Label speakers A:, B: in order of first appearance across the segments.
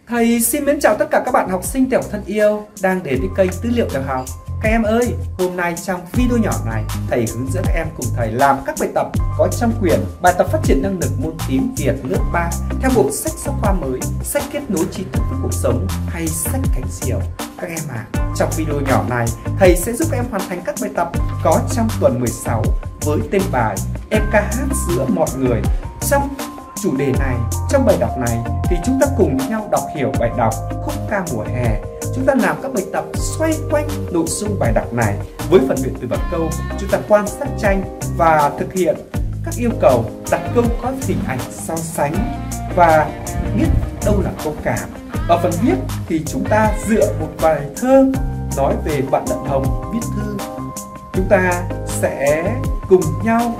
A: Thầy xin mến chào tất cả các bạn học sinh tiểu thân yêu đang đến với kênh Tư liệu tiểu học. Các em ơi, hôm nay trong video nhỏ này, thầy hướng dẫn các em cùng thầy làm các bài tập có trong quyển Bài tập phát triển năng lực môn tiếng Việt lớp 3 theo bộ sách giáo khoa mới, sách kết nối tri thức với cuộc sống hay sách cánh diều. Các em trong video nhỏ này, thầy sẽ giúp các em hoàn thành các bài tập có trong tuần 16 với tên bài Em ca hát giữa mọi người. Trong chủ đề này, trong bài đọc này thì chúng ta cùng nhau đọc hiểu bài đọc Khúc ca mùa hè. Chúng ta làm các bài tập xoay quanh nội dung bài đọc này với phần luyện từ vựng câu. Chúng ta quan sát tranh và thực hiện các yêu cầu đặt câu có hình ảnh so sánh và biết đâu là câu cảm. Ở phần viết thì chúng ta dựa một bài thơ nói về bạn Đặng Hồng viết thư. Chúng ta sẽ cùng nhau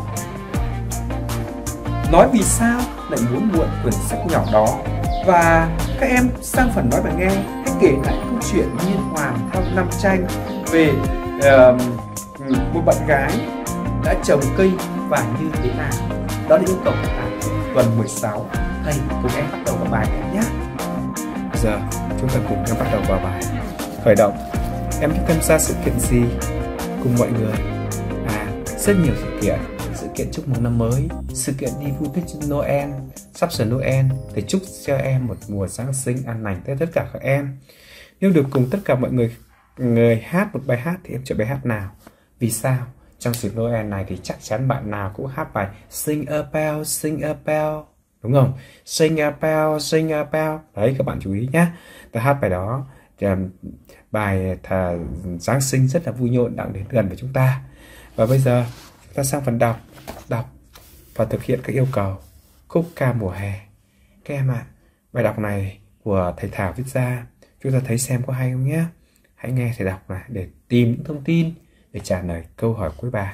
A: nói vì sao lại muốn mượn quyển sách nhỏ đó. Và các em sang phần nói và nghe, hãy kể lại câu chuyện liên hoàn theo năm tranh về một bạn gái đã trồng cây và như thế nào. Đó là yêu cầu của bài tuần 16. Thầy cùng em bắt đầu vào bài em nhé.
B: Bây giờ chúng ta cùng nhau bắt đầu vào bài. Khởi động. Em thích tham gia sự kiện gì cùng mọi người? Rất nhiều sự kiện. Sự kiện chúc mừng năm mới, sự kiện đi vui Tết Noel, sắp sửa Noel để chúc cho em một mùa Giáng sinh an lành tới tất cả các em. Nếu được cùng tất cả mọi người hát một bài hát thì em chọn bài hát nào? Vì sao? Trong dịp Noel này thì chắc chắn bạn nào cũng hát bài Sing a bell, sing a bell, đúng không? Sing a bell, sing a bell. Đấy, các bạn chú ý nhé. Ta hát bài đó, bài Giáng sinh rất là vui nhộn đang đến gần với chúng ta. Và bây giờ ta sang phần đọc và thực hiện các yêu cầu. Khúc ca mùa hè. Các em bài đọc này của thầy Thảo viết ra, chúng ta thấy xem có hay không nhé. Hãy nghe thầy đọc này để tìm những thông tin để trả lời câu hỏi cuối bài.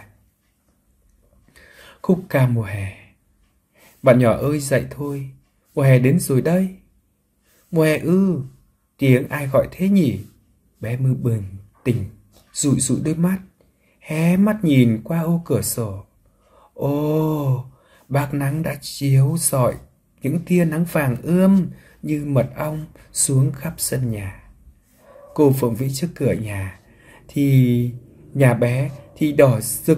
B: Khúc ca mùa hè. Bạn nhỏ ơi dậy thôi, mùa hè đến rồi đây. Mùa hè tiếng ai gọi thế nhỉ? Bé mơ bừng tỉnh, dụi đôi mắt, hé mắt nhìn qua ô cửa sổ. Ồ, bác nắng đã chiếu rọi những tia nắng vàng ươm như mật ong xuống khắp sân nhà. Cô Phượng Vĩ trước cửa nhà thì nhà bé thì đỏ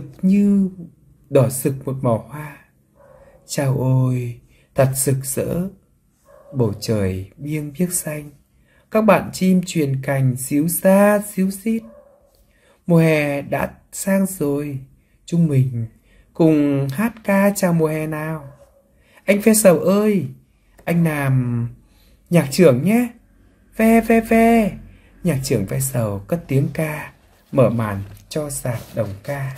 B: rực một màu hoa. Chao ôi, thật rực rỡ. Bầu trời biêng biếc xanh, các bạn chim truyền cành xíu xa xíu xít. Mùa hè đã sang rồi, chúng mình cùng hát ca chào mùa hè nào. Anh Ve Sầu ơi, anh làm nhạc trưởng nhé. Ve ve ve. Nhạc trưởng Ve Sầu cất tiếng ca, mở màn cho dạp đồng ca.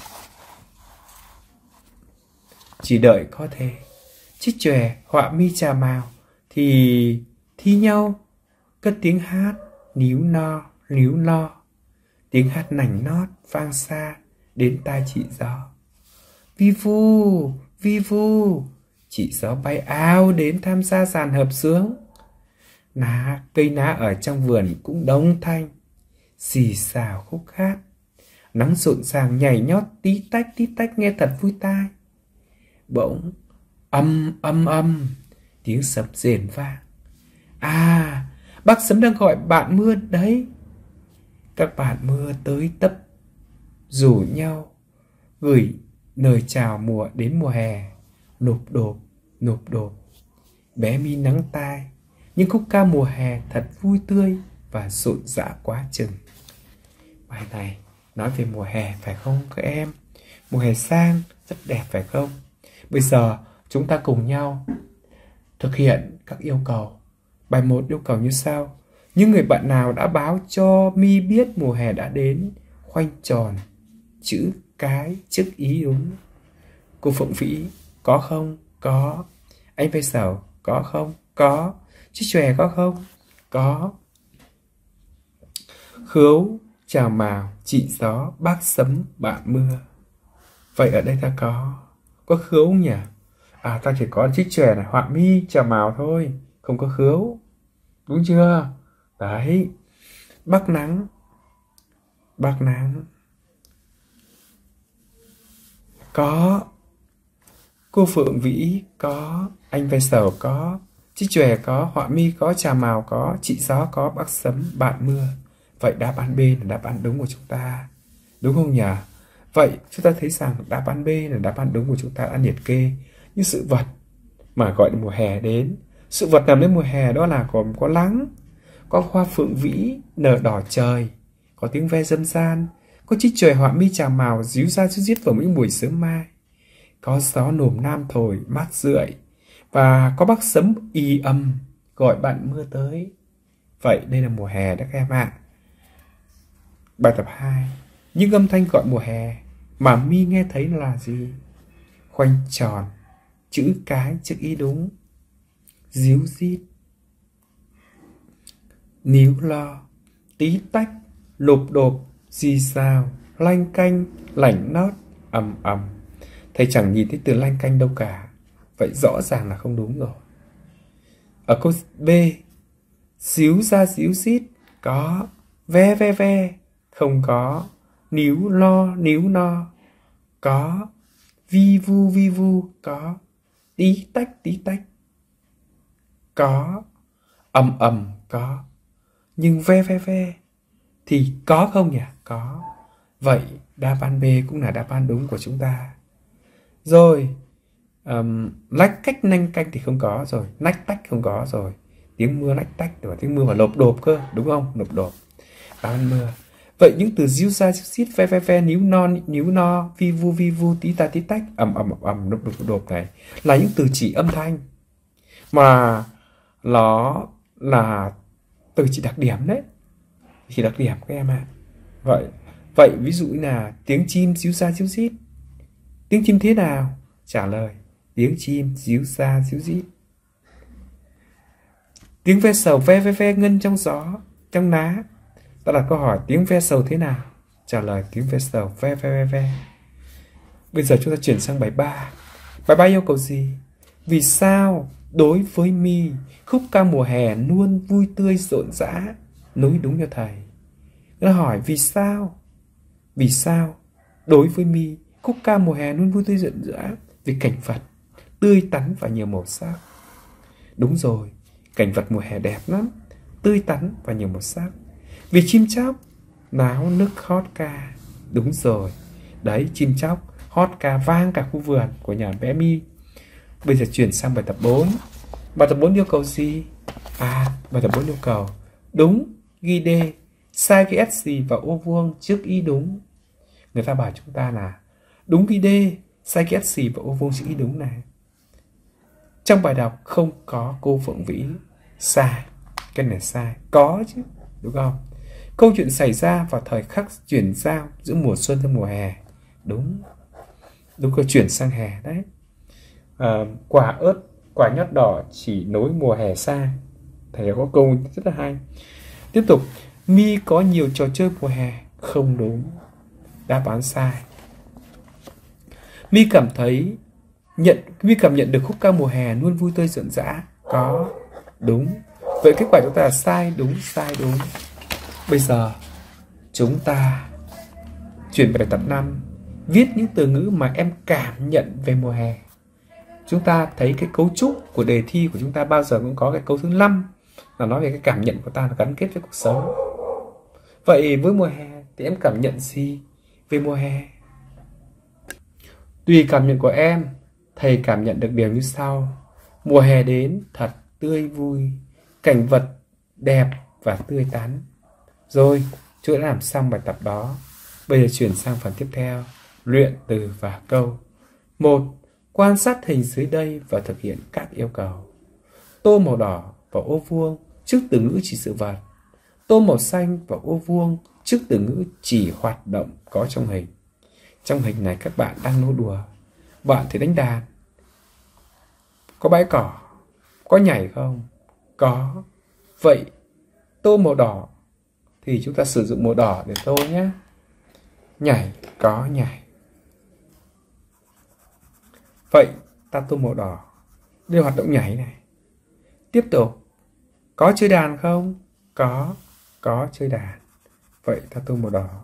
B: Chỉ đợi có thế, chích chòe họa mi trà màu thì thi nhau cất tiếng hát níu no. Tiếng hát nảnh nót vang xa đến tai chị gió. Vi vu, chị gió bay ao đến tham gia dàn hợp xướng. Cây ná ở trong vườn cũng đông thanh, xì xào khúc hát. Nắng rộn ràng nhảy nhót tí tách nghe thật vui tai. Bỗng âm tiếng sấm rền vang. Bác Sấm đang gọi bạn mưa đấy. Các bạn mưa tới tấp rủ nhau gửi lời chào đến mùa hè. Nộp đột bé mi nắng tai, nhưng khúc ca mùa hè thật vui tươi và rộn rã quá chừng. Bài này nói về mùa hè phải không các em? Mùa hè sang rất đẹp phải không? Bây giờ chúng ta cùng nhau thực hiện các yêu cầu. Bài 1 yêu cầu như sau. Những người bạn nào đã báo cho mi biết mùa hè đã đến, khoanh tròn chữ cái trước ý đúng. Cô Phượng Vĩ có không? Có. Anh Ve Sầu có không? Có. Chích chòe có không? Có. Khứu chào mào chị gió bác Sấm bạn mưa. Vậy ở đây ta có khứu nhỉ? Ta chỉ có chích chòe này, họa mi chào mào thôi, không có khứu. Đúng chưa? Đấy. Bác nắng. Có. Cô Phượng Vĩ có. Anh Ve Sầu có. Chích chòe có, họa mi có, trà màu có, chị gió có, bác sấm, bạn mưa. Vậy đáp án B là đáp án đúng của chúng ta. Đúng không nhỉ? Vậy chúng ta thấy rằng đáp án B là đáp án đúng của chúng ta đã liệt kê những sự vật mà gọi là mùa hè đến. Sự vật nằm đến mùa hè đó là có nắng, có hoa phượng vĩ nở đỏ trời, có tiếng ve dâm gian, có chích chòe họa mi trà màu ríu ra ríu rít vào những buổi sớm mai, có gió nồm nam thổi mát rượi, và có bác sấm y âm gọi bạn mưa tới. Vậy đây là mùa hè đó các em ạ. Bài tập 2. Những âm thanh gọi mùa hè mà mi nghe thấy là gì? Khoanh tròn, chữ cái, chữ y đúng. Ríu rít, níu lo, tí tách, lộp độp, xì xào, lanh canh, lảnh nót, ầm ầm. Thầy chẳng nhìn thấy từ lanh canh đâu cả. Vậy rõ ràng là không đúng rồi. Ở câu B, xíu ra xíu xít, có. Ve ve ve, không có. Níu lo níu no, có. Vi vu, có. Tí tách, có. Ầm ầm, có. Nhưng ve ve thì có không nhỉ? Có. Vậy đáp án B cũng là đáp án đúng của chúng ta. Rồi, lách cách nanh canh thì không có rồi, nách tách không có rồi, tiếng mưa lách tách và tiếng mưa mà lộp độp cơ, đúng không? Lộp độp, đáp án mưa. Vậy những từ ríu ra ríu xít, ve ve ve, níu no, vi vu, tí tách, ầm lộp độp này là những từ chỉ âm thanh mà nó là từ chỉ đặc điểm đấy, chỉ đặc điểm các em ạ. Vậy ví dụ như là tiếng chim ríu ra ríu rít, tiếng chim thế nào? Trả lời tiếng chim ríu ra ríu rít. Tiếng ve sầu ve ngân trong gió, trong lá. Ta đặt câu hỏi tiếng ve sầu thế nào? Trả lời tiếng ve sầu ve. Bây giờ chúng ta chuyển sang bài 3. Bài 3 yêu cầu gì? Vì sao đối với mi khúc ca mùa hè luôn vui tươi rộn rã? Nối đúng cho thầy. Nó hỏi vì sao? Vì sao đối với mi khúc ca mùa hè luôn vui tươi rộn rã? Vì cảnh vật tươi tắn và nhiều màu sắc. Đúng rồi, cảnh vật mùa hè đẹp lắm, tươi tắn và nhiều màu sắc. Vì chim chóc náo nức hót ca. Đúng rồi, đấy, chim chóc hót ca vang cả khu vườn của nhà bé Mi. Bây giờ chuyển sang bài tập 4. Bài tập 4 yêu cầu gì? Bài tập 4 yêu cầu đúng ghi D, sai cái S gì và ô vuông trước y đúng. Người ta bảo chúng ta là đúng ghi D, sai cái S gì và ô vuông trước y đúng này. Trong bài đọc không có cô Phượng Vĩ. Sai, cái này sai. Có chứ, đúng không? Câu chuyện xảy ra vào thời khắc chuyển giao giữa mùa xuân và mùa hè. Đúng câu chuyển sang hè đấy. Quả ớt, quả nhót đỏ chỉ nối mùa hè xa. Thầy có câu rất là hay. Tiếp tục, mi có nhiều trò chơi mùa hè. Không đúng, đáp án sai. Mi cảm nhận được khúc ca mùa hè luôn vui tươi rộn rã. Có, đúng. Vậy kết quả chúng ta là sai đúng. Bây giờ chúng ta chuyển về bài tập 5. Viết những từ ngữ mà em cảm nhận về mùa hè. Chúng ta thấy cái cấu trúc của đề thi của chúng ta bao giờ cũng có cái câu thứ 5 là nói về cái cảm nhận của ta là gắn kết với cuộc sống. Vậy với mùa hè thì em cảm nhận gì về mùa hè? Tùy cảm nhận của em, thầy cảm nhận được điều như sau. Mùa hè đến thật tươi vui, cảnh vật đẹp và tươi tắn. Rồi, chúng đã làm xong bài tập đó. Bây giờ chuyển sang phần tiếp theo, luyện từ và câu. 1. Quan sát hình dưới đây và thực hiện các yêu cầu. Tô màu đỏ và ô vuông trước từ ngữ chỉ sự vật. Tô màu xanh và ô vuông trước từ ngữ chỉ hoạt động có trong hình. Trong hình này các bạn đang nô đùa. Bạn thì đánh đàn. Có bãi cỏ, có nhảy không? Có. Vậy tô màu đỏ thì chúng ta sử dụng màu đỏ để tô nhé. Nhảy, có nhảy. Vậy ta tô màu đỏ để hoạt động nhảy này. Tiếp tục, có chơi đàn không? Có chơi đàn. Vậy ta tô màu đỏ.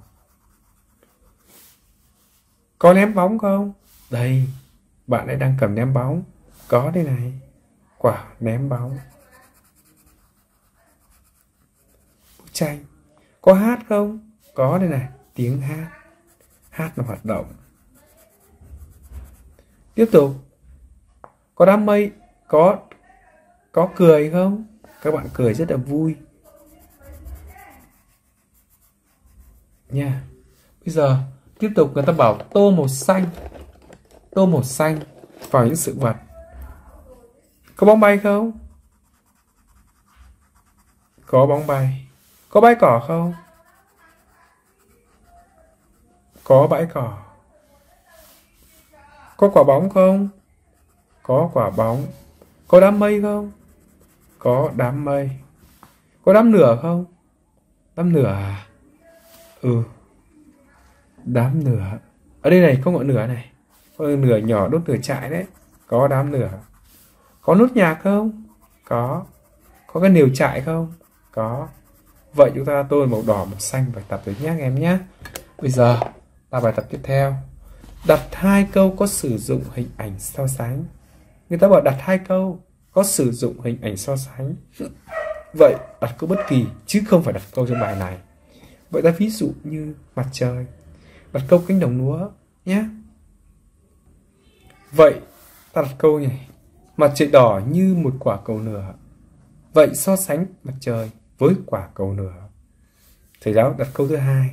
B: Có ném bóng không? Đây, bạn ấy đang cầm ném bóng. Có đây này. quả ném bóng. Bức tranh có hát không? Có đây này, tiếng hát. Hát là hoạt động. Tiếp tục. Có đám mây, có cười không? Các bạn cười rất là vui nha. Bây giờ tiếp tục người ta bảo tô màu xanh. Tô màu xanh vào những sự vật. Có bóng bay không? Có bóng bay. Có bãi cỏ không? Có bãi cỏ. Có quả bóng không? Có quả bóng. Có đám mây không? Có đám mây. Có đám lửa không? Đám lửa à? Ừ. Đám lửa. Ở đây này có ngọn lửa này. Có lửa nhỏ đốt lửa trại đấy. Có đám lửa. Có nốt nhạc không? Có. Có cái lều trại không? Có. Vậy chúng ta tô màu đỏ, màu xanh bài tập rồi nhé em nhé. Bây giờ là bài tập tiếp theo. Đặt 2 câu có sử dụng hình ảnh so sánh. Người ta bảo đặt 2 câu có sử dụng hình ảnh so sánh. Vậy đặt câu bất kỳ chứ không phải đặt câu trong bài này. Vậy ta ví dụ như mặt trời. Đặt câu cánh đồng lúa nhé. Vậy ta đặt câu này. Mặt trời đỏ như một quả cầu lửa. Vậy so sánh mặt trời với quả cầu lửa. Thầy giáo đặt câu thứ 2.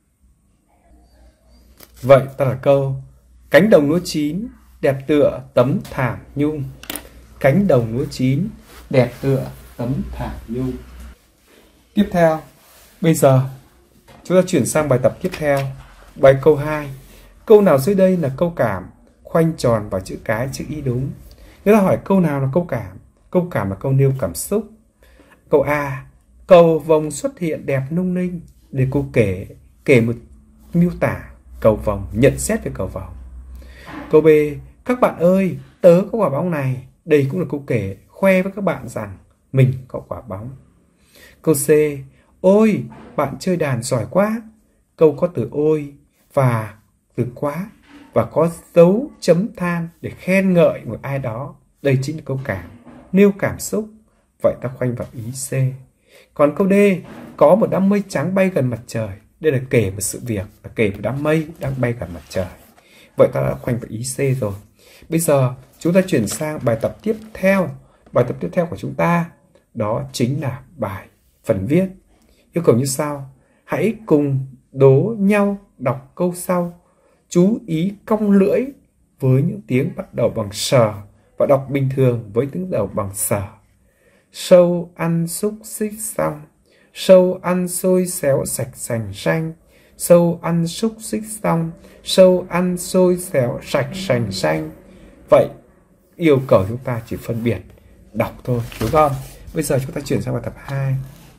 B: Vậy ta đặt câu cánh đồng lúa chín đẹp tựa tấm thảm nhung. Cánh đồng lúa chín đẹp tựa tấm thảm nhung. Tiếp theo, bây giờ chúng ta chuyển sang bài tập tiếp theo. Bài câu 2. Câu nào dưới đây là câu cảm? Khoanh tròn vào chữ cái, chữ y đúng. Người ta hỏi câu nào là câu cảm? Câu cảm là câu nêu cảm xúc. Câu A. Cầu vồng xuất hiện đẹp nung ninh. Để cô kể một miêu tả cầu vồng, nhận xét về cầu vồng. Câu B. Các bạn ơi, tớ có quả bóng này. Đây cũng là câu kể, khoe với các bạn rằng mình có quả bóng. Câu C. Ôi, bạn chơi đàn giỏi quá. Câu có từ ôi và từ quá và có dấu chấm than để khen ngợi một ai đó. Đây chính là câu cảm, nêu cảm xúc. Vậy ta khoanh vào ý C. Còn câu D. Có một đám mây trắng bay gần mặt trời. Đây là kể một sự việc, là kể một đám mây đang bay gần mặt trời. Vậy ta đã khoanh vào ý C rồi. Bây giờ chúng ta chuyển sang bài tập tiếp theo. Bài tập tiếp theo của chúng ta đó chính là bài phần viết. Yêu cầu như sau. Hãy cùng đố nhau đọc câu sau. Chú ý cong lưỡi với những tiếng bắt đầu bằng sờ và đọc bình thường với tiếng đầu bằng sờ. Sâu ăn xúc xích xong. Sâu ăn xôi xéo sạch sành xanh. Sâu ăn xúc xích xong. Sâu ăn xôi xéo sạch sành xanh. Vậy yêu cầu chúng ta chỉ phân biệt đọc thôi, đúng không? Bây giờ chúng ta chuyển sang bài tập 2.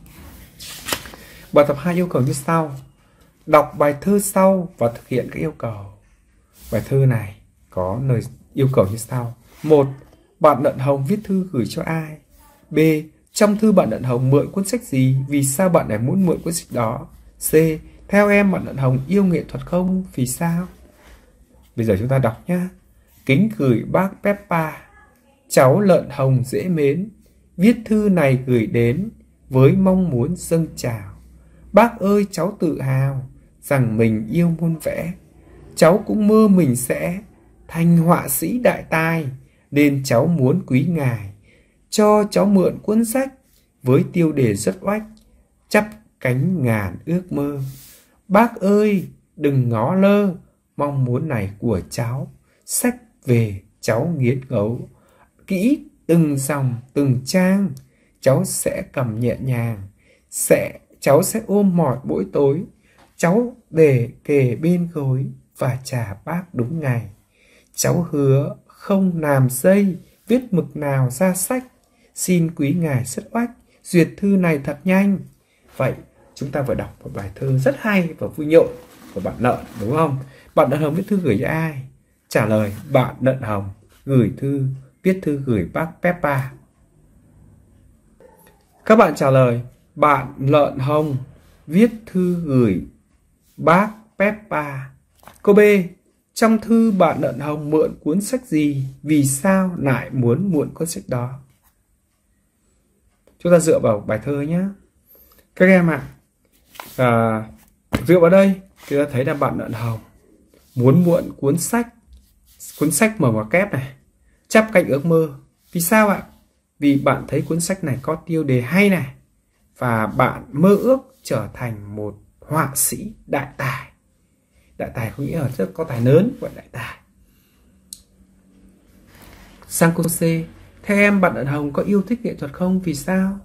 B: Bài tập 2 yêu cầu như sau. Đọc bài thơ sau và thực hiện các yêu cầu. Bài thơ này có lời yêu cầu như sau. 1. Bạn Lợn Hồng viết thư gửi cho ai? B. Trong thư bạn Lợn Hồng mượn cuốn sách gì? Vì sao bạn lại muốn mượn cuốn sách đó? C. Theo em bạn Lợn Hồng yêu nghệ thuật không? Vì sao? Bây giờ chúng ta đọc nhé. Kính gửi bác Peppa. Cháu Lợn Hồng dễ mến. Viết thư này gửi đến với mong muốn dâng chào. Bác ơi, cháu tự hào rằng mình yêu muôn vẽ. Cháu cũng mơ mình sẽ thành họa sĩ đại tài, nên cháu muốn quý ngài cho cháu mượn cuốn sách với tiêu đề rất oách, chắp cánh ngàn ước mơ. Bác ơi, đừng ngó lơ mong muốn này của cháu. Sách về cháu nghiến ngấu kỹ từng dòng từng trang. Cháu sẽ cầm nhẹ nhàng, cháu sẽ ôm mỏi mỗi tối. Cháu để kề bên gối và trả bác đúng ngày. Cháu hứa không làm dây viết mực nào ra sách. Xin quý ngài rất oách duyệt thư này thật nhanh. Vậy chúng ta vừa đọc một bài thơ rất hay và vui nhộn của bạn Lợn, đúng không? Bạn Lợn Hồng viết thư gửi cho ai? Trả lời, bạn Lợn Hồng viết thư gửi bác Peppa. Các bạn trả lời, bạn Lợn Hồng viết thư gửi bác Peppa. Câu B. Trong thư bạn Lợn Hồng mượn cuốn sách gì? Vì sao lại muốn mượn cuốn sách đó? Chúng ta dựa vào bài thơ nhé. Các em ạ, dựa vào đây thì ta thấy là bạn Lợn Hồng muốn mượn cuốn sách mở ngoặc kép này, chắp cánh ước mơ. Vì sao ạ? Vì bạn thấy cuốn sách này có tiêu đề hay này, và bạn mơ ước trở thành một họa sĩ đại tài. Đại tài có nghĩa là rất có tài lớn, gọi đại tài. Sang câu C. Theo em, bạn Lợn Hồng có yêu thích nghệ thuật không? Vì sao?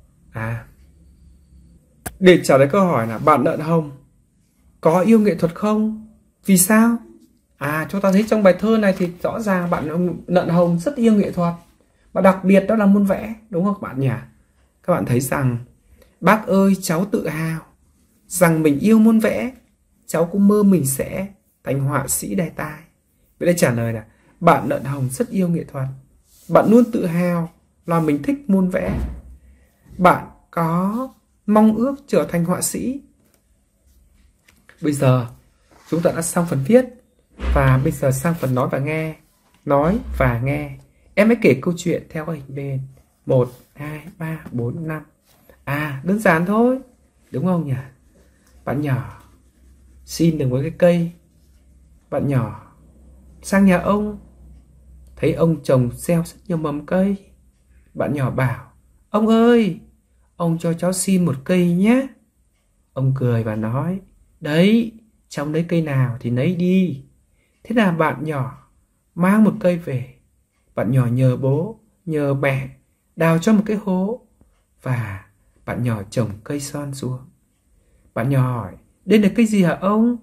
B: Để trả lời câu hỏi là bạn Lợn Hồng có yêu nghệ thuật không? Vì sao? Chúng ta thấy trong bài thơ này thì rõ ràng bạn Lợn Hồng rất yêu nghệ thuật, và đặc biệt đó là môn vẽ, đúng không các bạn nhỉ? Các bạn thấy rằng bác ơi, cháu tự hào rằng mình yêu môn vẽ, cháu cũng mơ mình sẽ thành họa sĩ đại tài. Vậy đây trả lời là bạn Lợn Hồng rất yêu nghệ thuật, bạn luôn tự hào là mình thích môn vẽ, bạn có mong ước trở thành họa sĩ. Bây giờ chúng ta đã xong phần viết, và bây giờ sang phần nói và nghe. Nói và nghe. Em hãy kể câu chuyện theo các hình bên 1, 2, 3, 4, 5. Đơn giản thôi, đúng không nhỉ? Bạn nhỏ xin được một cái cây. Bạn nhỏ sang nhà ông, thấy ông trồng gieo rất nhiều mầm cây. Bạn nhỏ bảo: ông ơi, ông cho cháu xin một cây nhé. Ông cười và nói: đấy, cháu lấy cây nào thì lấy đi. Thế là bạn nhỏ mang một cây về. Bạn nhỏ nhờ bố, nhờ mẹ đào cho một cái hố, và bạn nhỏ trồng cây son xuống. Bạn nhỏ hỏi: đây là cây gì hả ông?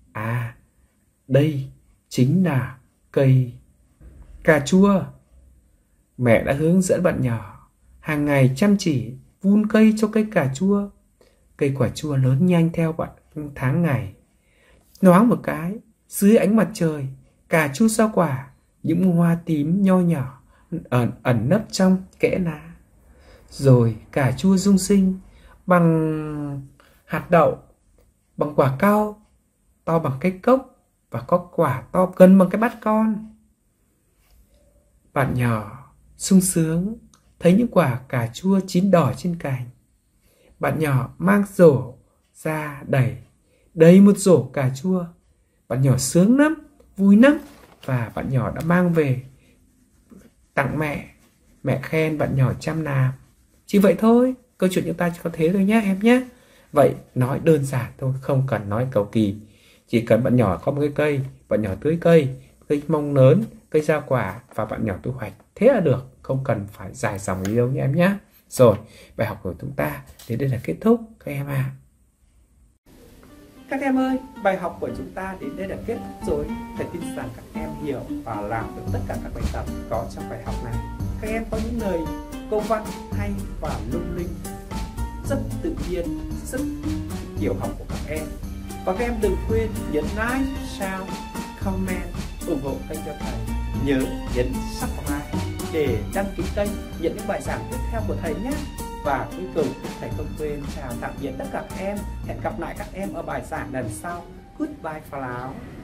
B: Đây chính là cây cà chua. Mẹ đã hướng dẫn bạn nhỏ hàng ngày chăm chỉ vun cây cho cây cà chua. Cây cà chua lớn nhanh theo tháng ngày. Nhoáng một cái, dưới ánh mặt trời, cà chua ra quả, những hoa tím nho nhỏ ẩn nấp trong kẽ lá. Rồi cà chua rung sinh bằng hạt đậu, bằng quả cau to bằng cái cốc, và có quả to gần bằng cái bát con. Bạn nhỏ sung sướng thấy những quả cà chua chín đỏ trên cành. Bạn nhỏ mang rổ ra đầy một rổ cà chua. Bạn nhỏ sướng lắm, vui lắm, và bạn nhỏ đã mang về tặng mẹ. Mẹ khen bạn nhỏ chăm làm. Chỉ vậy thôi, câu chuyện chúng ta chỉ có thế thôi nhé em nhé. Vậy nói đơn giản thôi, không cần nói cầu kỳ. Chỉ cần bạn nhỏ có một cái cây, bạn nhỏ tưới cây mông lớn, cây ra quả, và bạn nhỏ thu hoạch, thế là được, không cần phải dài dòng gì đâu nhé em nhé. Rồi, bài học của chúng ta đến đây là kết thúc các em ạ.
A: Các em ơi, bài học của chúng ta đến đây là kết thúc rồi. Thầy tin rằng các em hiểu và làm được tất cả các bài tập có trong bài học này. Các em có những lời câu văn hay và lung linh, rất tự nhiên, rất hiểu học của các em. Và các em đừng quên nhấn like, share, comment, ủng hộ kênh cho thầy. Nhớ nhấn subscribe để đăng ký kênh, nhận những bài giảng tiếp theo của thầy nhé. Và cuối cùng, thầy không quên chào tạm biệt tất cả các em. Hẹn gặp lại các em ở bài giảng lần sau. Goodbye for now.